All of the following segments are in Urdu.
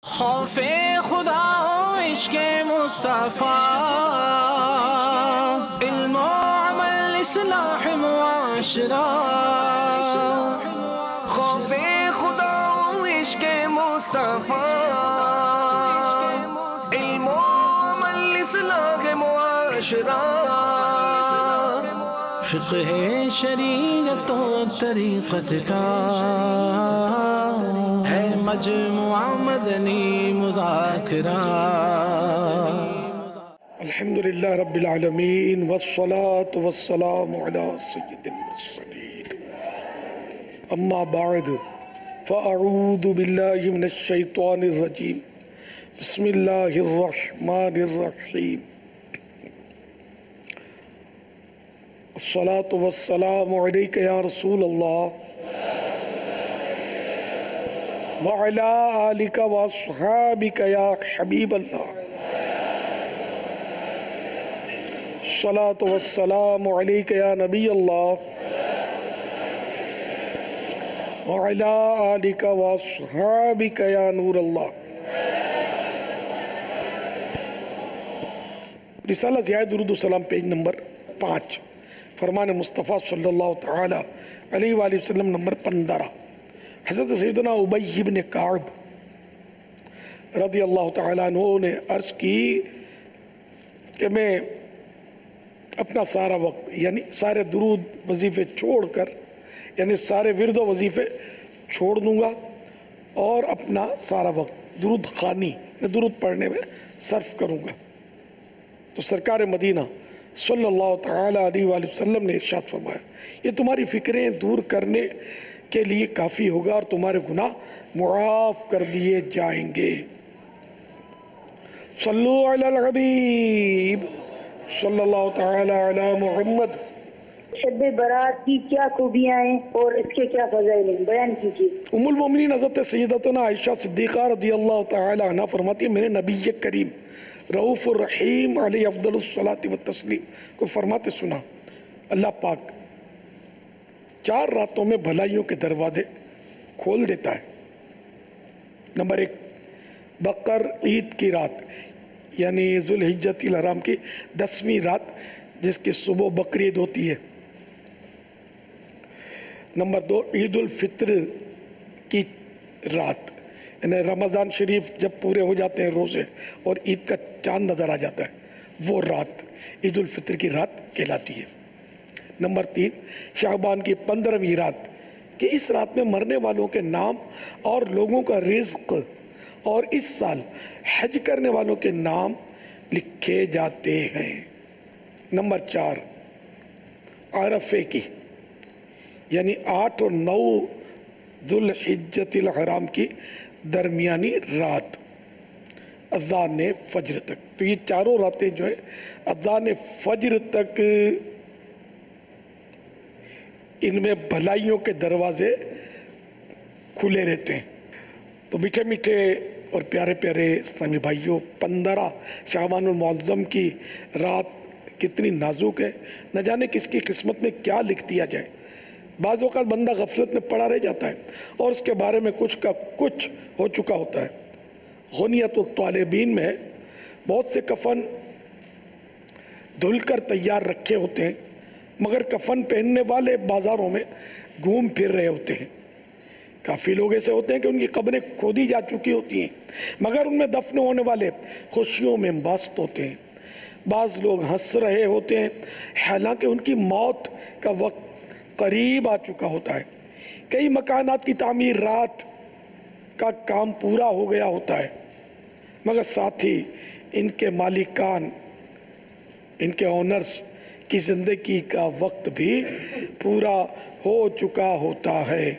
خوف خدا و عشق مصطفیٰ، علم و عمل اصلاح معاشرہ. خوف خدا و عشق مصطفیٰ، علم و عمل اصلاح معاشرہ. فقہ شریعت و طریقت کا ہے مجموعہ مدنی مذاکرہ. الحمدللہ رب العالمین والصلاة والسلام علی سید المرسلین. اما بعد فاعوذ باللہ من الشیطان الرجیم. بسم اللہ الرحمن الرحیم. الصلاة والسلام علیک یا رسول اللہ وعلا آلک واصحابک یا حبیب اللہ. الصلاة والسلام علیک یا نبی اللہ وعلا آلک واصحابک یا نور اللہ. رسالہ ضیاء درود السلام پیج نمبر 5، فرمان مصطفیٰ صلی اللہ تعالی علیہ وآلہ وسلم نمبر 15. حضرت سیدنا ابی بن کعب رضی اللہ تعالیٰ عنہ نے عرض کی کہ میں اپنا سارا وقت یعنی سارے درود وظیفے چھوڑ کر یعنی سارے ورد و وظیفے چھوڑ دوں گا اور اپنا سارا وقت درود خوانی درود پڑھنے میں صرف کروں گا. تو سرکار مدینہ صلی اللہ تعالیٰ علیہ وآلہ وسلم نے ارشاد فرمایا یہ تمہاری فکریں دور کرنے کے لیے کافی ہوگا اور تمہارے گناہ معاف کر دیے جائیں گے. صلو علی الحبیب صلی اللہ تعالیٰ علی محمد. شب برات کی کیا خوبیاں ہیں اور اس کے کیا فضائل ہیں، بیان کیجیے. ام المومنین حضرت سیدتنا عائشہ صدیقہ رضی اللہ تعالیٰ عنہ فرماتی ہے میرے نبی کریم رؤوف الرحیم علیہ افضل الصلاۃ والتسلیم کو فرماتے سنا اللہ پاک 4 راتوں میں بھلائیوں کے دروازے کھول دیتا ہے. نمبر 1 بقر عید کی رات یعنی ذوالحجۃ الحرام کی 10ویں رات جس کی صبح بقرعید ہوتی ہے. نمبر 2 عید الفطر کی رات یعنی رمضان شریف جب پورے ہو جاتے ہیں روزے اور عید کا چاند نظر آ جاتا ہے وہ رات عید الفطر کی رات کہلاتی ہے. نمبر 3 شعبان کی 15ویں رات کہ اس رات میں مرنے والوں کے نام اور لوگوں کا رزق اور اس سال حج کرنے والوں کے نام لکھے جاتے ہیں. نمبر 4 عرفے کی یعنی 8 اور 9 ذوالحجۃ الحرام کی درمیانی رات اذان فجر تک. تو یہ چاروں راتیں جو ہیں اذان فجر تک ان میں بھلائیوں کے دروازے کھلے رہتے ہیں. تو میٹھے میٹھے اور پیارے پیارے اسلامی بھائیوں 15 شعبان المعظم کی رات کتنی نازک ہے، نہ جانے کس کی قسمت میں کیا لکھ دیا جائے. بعض اوقات بندہ غفلت میں پڑا رہ جاتا ہے اور اس کے بارے میں کچھ کا کچھ ہو چکا ہوتا ہے. غنیت الطالبین میں بہت سے کفن دھل کر تیار رکھے ہوتے ہیں مگر کفن پہننے والے بازاروں میں گھوم پھر رہے ہوتے ہیں. کافی لوگ ایسے ہوتے ہیں کہ ان کی قبریں کھودی جا چکی ہوتی ہیں مگر ان میں دفن ہونے والے خوشیوں میں مست ہوتے ہیں. بعض لوگ ہنس رہے ہوتے ہیں حالانکہ ان کی موت کا وقت قریب آ چکا ہوتا ہے. کئی مکانات کی تعمیر رات کا کام پورا ہو گیا ہوتا ہے مگر ساتھ ہی ان کے مالکان ان کے اونرز کی زندگی کا وقت بھی پورا ہو چکا ہوتا ہے.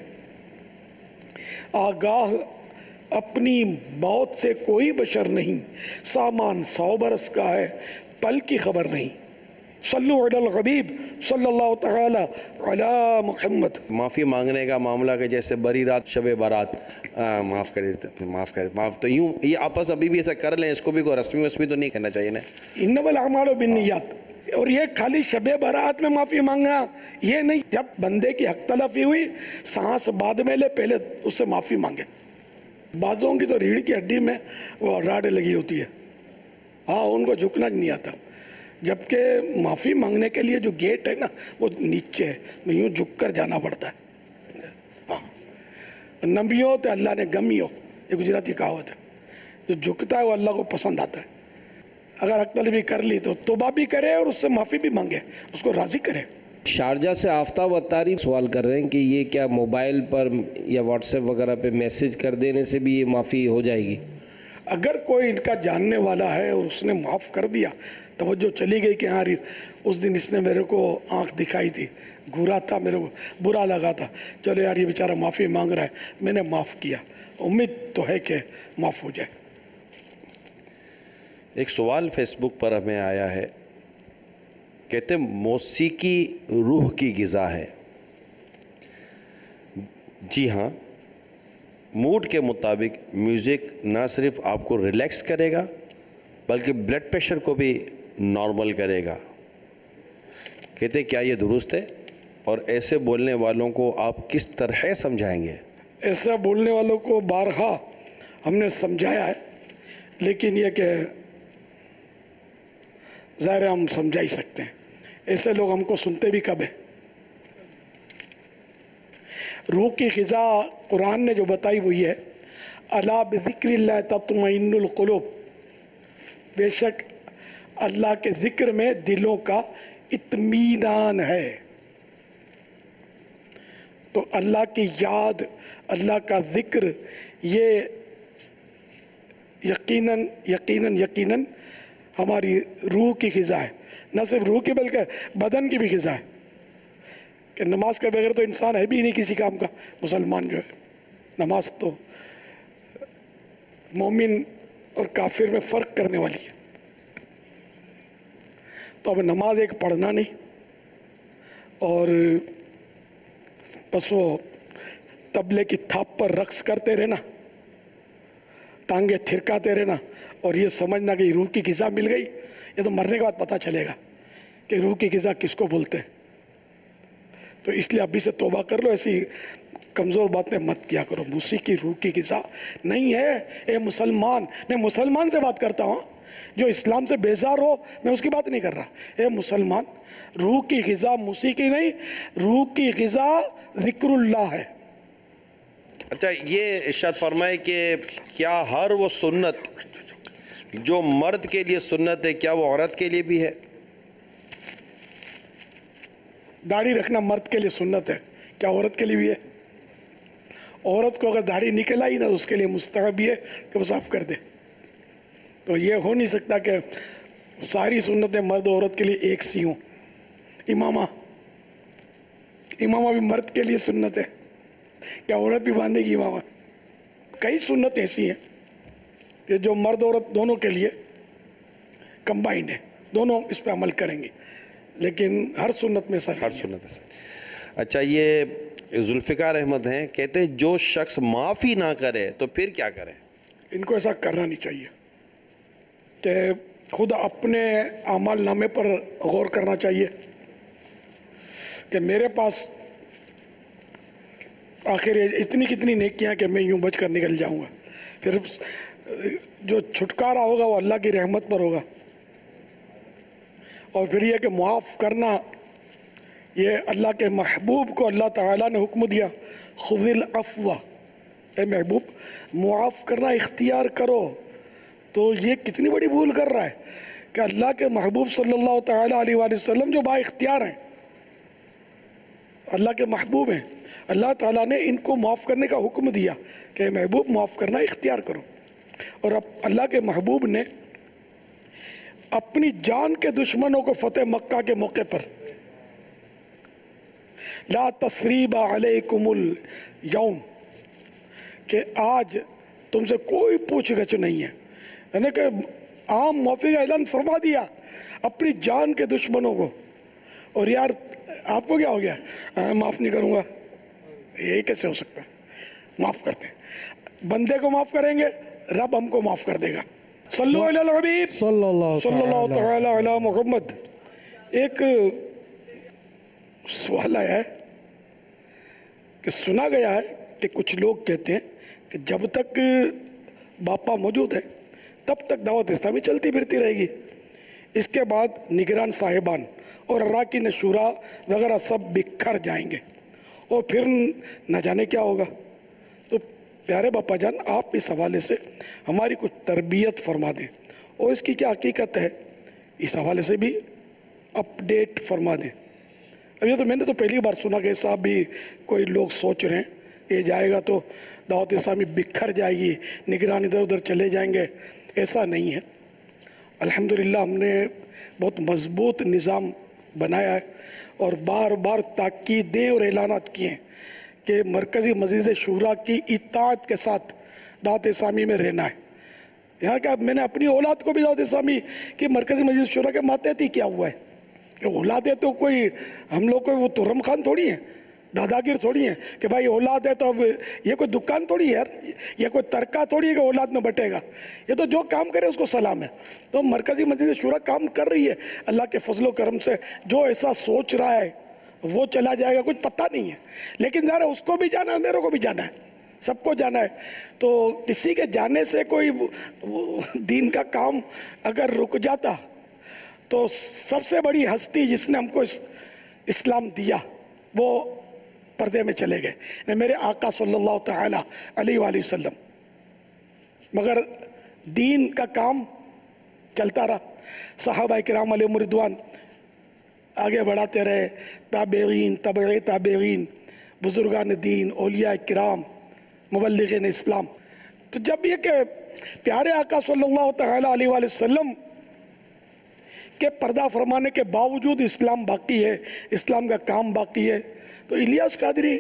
آگاہ اپنی موت سے کوئی بشر نہیں، سامان 100 برس کا ہے پل کی خبر نہیں. صلو علی الحبیب صلی اللہ تعالی علی محمد. معافی مانگنے کا معاملہ کہ جیسے بری رات شب برات معاف تو یوں یہ آپس ابھی بھی ایسا کر لیں، اس کو بھی کوئی رسمی تو نہیں کرنا چاہیے نا. انما الاعمال بالنیات. اور یہ خالی شب برات میں معافی مانگنا یہ نہیں، جب بندے کی حق تلفی ہوئی سانس بعد میں لے پہلے اس سے معافی مانگے. बाजों की तो रीढ़ की हड्डी में वो राड लगी होती है, हाँ उनको झुकना नहीं आता, जबकि माफ़ी मांगने के लिए जो गेट है ना वो नीचे है, तो यूँ झुक कर जाना पड़ता है। हाँ, नबियों तो अल्लाह ने गमियो, ये गुजराती कहावत है, जो झुकता है वो अल्लाह को पसंद आता है। अगर हक तलबी कर ली तो तौबा भी करे और उससे माफ़ी भी मांगे, उसको राज़ी करे। शारजा से आफ्ताब अत्तारी सवाल कर रहे हैं कि ये क्या मोबाइल पर या व्हाट्सएप वगैरह पे मैसेज कर देने से भी ये माफ़ी हो जाएगी? अगर कोई इनका जानने वाला है और उसने माफ़ कर दिया, तवज्जो चली गई कि हाँ उस दिन इसने मेरे को आंख दिखाई थी, घूरा था, मेरे को बुरा लगा था, चलो यार ये बेचारा माफ़ी मांग रहा है, मैंने माफ़ किया, उम्मीद तो है कि माफ़ हो जाए। एक सवाल फेसबुक पर हमें आया है, कहते मौसीकी रूह की ग़िज़ा है। जी हाँ, मूड के मुताबिक म्यूज़िक ना सिर्फ आपको रिलैक्स करेगा बल्कि ब्लड प्रेशर को भी नॉर्मल करेगा। कहते क्या ये दुरुस्त है, और ऐसे बोलने वालों को आप किस तरह समझाएंगे? ऐसा बोलने वालों को बारहा हमने समझाया है, लेकिन यह कि ज़ाहिर हम समझा ही सकते हैं, ऐसे लोग हमको सुनते भी कब है। रूह की ग़िज़ा कुरान ने जो बताई वो ये है, अला बिज़िक्रिल्लाह तत्मइन्नुल क़ुलूब, बेशक अल्लाह के ज़िक्र में दिलों का इत्मीनान है। तो अल्लाह की याद, अल्लाह का ज़िक्र, ये यकीनन हमारी रूह की ग़िज़ा है, न सिर्फ रूह की बल्कि बदन की भी ग़िज़ा है। कि नमाज के बगैर तो इंसान है भी नहीं किसी काम का। मुसलमान जो है, नमाज तो मोमिन और काफिर में फ़र्क करने वाली है। तो अब नमाज एक पढ़ना नहीं और बस वो तबले की थाप पर रक्स करते रहना, टांगे थिरकाते रहना और ये समझना कि रूह की ग़िज़ा मिल गई, ये तो मरने के बाद पता चलेगा कि रूह की ग़िज़ा किसको बोलते हैं। तो इसलिए अभी से तौबा कर लो, ऐसी कमज़ोर बातें मत किया करो। मौसीकी रूह की ग़िज़ा नहीं है। ए मुसलमान, मैं मुसलमान से बात करता हूँ, जो इस्लाम से बेजार हो मैं उसकी बात नहीं कर रहा। ए मुसलमान, रूह की ग़िज़ा मौसीकी नहीं, रूह की ग़िज़ा ज़िक्रुल्लाह है। अच्छा, ये इरशाद फरमाए कि क्या हर वो सुन्नत जो मर्द के लिए सुन्नत है, क्या वो औरत के लिए भी है? दाढ़ी रखना मर्द के लिए सुन्नत है, क्या औरत के लिए भी है? औरत को अगर दाढ़ी निकल आई ना तो उसके लिए मुस्तहब भी है कि वो साफ कर दे। तो ये हो नहीं सकता कि सारी सुन्नतें मर्द और औरत के लिए एक सी हों। इमामा भी मर्द के लिए सुन्नत है, क्या औरत भी बांधेगी इमामा? कई सुन्नत ऐसी हैं कि जो मर्द औरत दोनों के लिए कंबाइंड है, दोनों इस पर अमल करेंगे, लेकिन हर सुन्नत में सर हर सुन्नत में सर। अच्छा, ये जुल्फ़िकार अहमद हैं, कहते हैं जो शख्स माफ़ी ना करे तो फिर क्या करे? इनको ऐसा करना नहीं चाहिए कि खुद अपने आमाल नामे पर गौर करना चाहिए कि मेरे पास आखिर इतनी कितनी नेकियां कि मैं यूं बच कर निकल जाऊंगा। फिर जो छुटकारा होगा वो अल्लाह की रहमत पर होगा। और फिर यह कि मुआफ़ करना, ये अल्लाह के महबूब को अल्लाह ताला ने हुक्म दिया, खुज़िल अफ़्वा, ए महबूब मुआफ़ करना इख्तियार करो। तो ये कितनी बड़ी भूल कर रहा है कि अल्लाह के महबूब सल्लल्लाहु ताला अलैहि वसल्लम जो बाइख्तियार हैं, अल्लाह के महबूब हैं, अल्लाह ताला ने इनको माफ़ करने का हुक्म दिया कि महबूब माफ़ करना इख्तियार करो। और अब अल्लाह के महबूब ने अपनी जान के दुश्मनों को फतेह मक्का के मौके पर ला तस्रीबा अलैकुमुल यौम, कि आज तुमसे कोई पूछ-गछ नहीं है, यानी कि आम माफ़ी का ऐलान फरमा दिया अपनी जान के दुश्मनों को। और यार आपको क्या हो गया, माफ़ नहीं करूँगा, यही कैसे हो सकता है? माफ़ करते हैं, बंदे को माफ़ करेंगे, रब हमको माफ़ कर देगा। सल्लल्लाहु अलैहि हबीब सल्लल्लाहु तआला अला मुहम्मद। एक सवाल आया है कि सुना गया है कि कुछ लोग कहते हैं کہ جب تک باپا موجود ہے تب تک دعوت اسلامی چلتی پھرتی رہے گی. اس کے بعد نگران صاحبان اور اراکین شورا وغیرہ سب بکھر جائیں گے اور پھر نہ جانے کیا ہوگا. تو پیارے باپا جان آپ اس حوالے سے ہماری کچھ تربیت فرما دیں اور اس کی کیا حقیقت ہے اس حوالے سے بھی اپڈیٹ فرما دیں. اب یہ تو میں نے تو پہلی بار سنا کہ صاحب بھی کوئی لوگ سوچ رہے ہیں کہ جائے گا تو دعوت اسلامی بکھر جائے گی, نگران ادھر ادھر چلے جائیں گے. ایسا نہیں ہے. الحمدللہ ہم نے بہت مضبوط نظام بنایا ہے اور بار بار تاکیدیں اور اعلانات کیے ہیں کہ مرکزی مجلس شورا کی اطاعت کے ساتھ دعوت اسلامی میں رہنا ہے. یہاں کہ میں نے اپنی اولاد کو بھی دعوت اسلامی کی مرکزی مجلس شورا کے ماتحت ہی کیا ہوا ہے. کہ اولاد ہے تو کوئی ہم لوگ کوئی وہ ترم خان تھوڑی ہیں, داداگیر تھوڑی ہیں کہ بھائی اولاد ہے تو اب یہ کوئی دکان تھوڑی ہے یار, یہ کوئی ترکہ تھوڑی ہے کہ اولاد میں بٹے گا. یہ تو جو کام کرے اس کو سلام ہے. تو مرکزی مجلس شورا کام کر رہی ہے اللہ کے فضل و کرم سے. جو ایسا سوچ رہا ہے وہ چلا جائے گا, کچھ پتہ نہیں ہے. لیکن ذرا اس کو بھی جانا ہے, میرے کو بھی جانا ہے, سب کو جانا ہے. تو کسی کے جانے سے کوئی دین کا کام اگر رک جاتا تو سب سے بڑی ہستی جس نے ہم کو اسلام دیا وہ پردے میں چلے گئے, میرے آقا صلی اللہ تعالی علیہ وآلہ وسلم. مگر دین کا کام چلتا رہا, صحابہ کرام علیہم رضوان آگے بڑھاتے رہے, تابعین تبع تابعین, بزرگان دین, اولیاء کرام, مبلغین اسلام. تو جب یہ کہ پیارے آقا صلی اللہ تعالی علیہ وآلہ وسلم کے پردہ فرمانے کے باوجود اسلام باقی ہے, اسلام کا کام باقی ہے, تو الیاس قادری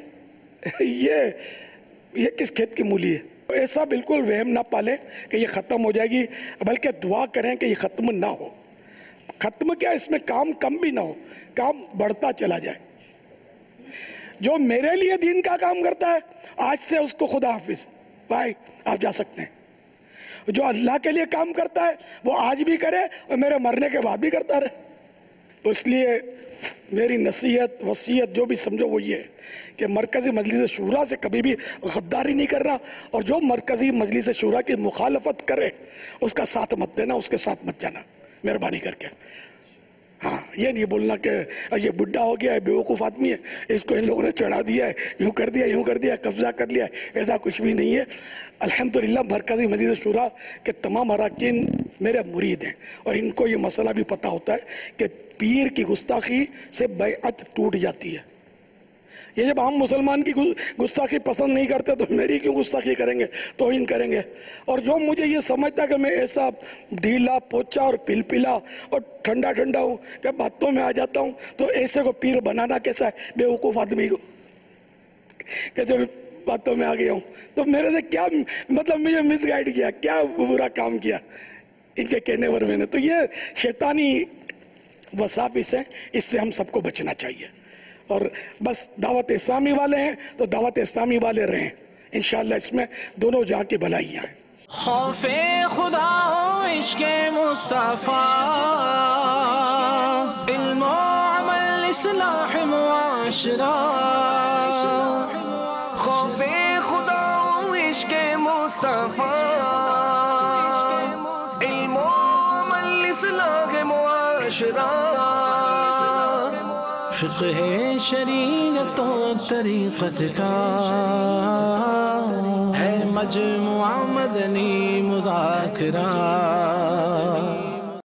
یہ کس کھیت کی مولی ہے. ایسا بالکل وہم نہ پالیں کہ یہ ختم ہو جائے گی, بلکہ دعا کریں کہ یہ ختم نہ ہو. ختم کیا, اس میں کام کم بھی نہ ہو, کام بڑھتا چلا جائے. جو میرے لیے دین کا کام کرتا ہے آج سے اس کو خدا حافظ بھائی آپ جا سکتے ہیں. جو اللہ کے لیے کام کرتا ہے وہ آج بھی کرے اور میرے مرنے کے بعد بھی کرتا رہے. تو اس لیے میری نصیحت وصیت جو بھی سمجھو وہ یہ ہے کہ مرکزی مجلس شورا سے کبھی بھی غداری نہیں کرنا, اور جو مرکزی مجلس شورا کی مخالفت کرے اس کا ساتھ مت دینا, اس کے ساتھ مت جانا مہربانی کر کے. ہاں یہ نہیں بولنا کہ یہ بڈھا ہو گیا ہے, بیوقوف آدمی ہے, اس کو ان لوگوں نے چڑھا دیا ہے, یوں کر دیا یوں کر دیا, قبضہ کر لیا ہے. ایسا کچھ بھی نہیں ہے. الحمدللہ مرکزی مجلس شورا کے تمام اراکین میرے مرید ہیں اور ان کو یہ مسئلہ بھی پتہ ہوتا ہے کہ پیر کی گستاخی سے بیعت ٹوٹ جاتی ہے. یہ جب عام مسلمان کی گستاخی پسند نہیں کرتے تو میری کیوں گستاخی کریں گے, توہین کریں گے. اور جو مجھے یہ سمجھتا کہ میں ایسا ڈھیلا پوچا اور پلپلا اور ٹھنڈا ٹھنڈا ہوں کہ باتوں میں آ جاتا ہوں, تو ایسے کو پیر بنانا کیسا ہے بیوقوف آدمی کو کہ جو باتوں میں آ گیا ہوں. تو میرے سے کیا مطلب مجھے مس گائیڈ کیا, کیا برا کام کیا ان کے کہنے پر میں نے. تو یہ شیطانی وساوس ہیں, اس سے ہم سب کو بچنا چاہیے. اور بس دعوت اسلامی والے ہیں تو دعوت اسلامی والے رہیں, انشاءاللہ اس میں دونوں جہاں کی بھلائیاں ہیں. خوف خدا و عشق مصطفیٰ, علم و عمل اصلاح معاشرہ. خوف خدا و عشق مصطفیٰ, علم و عمل اصلاح معاشرہ. فقہ شریعت و طریقت کا ہے مجموعہ مدنی مذاکرہ.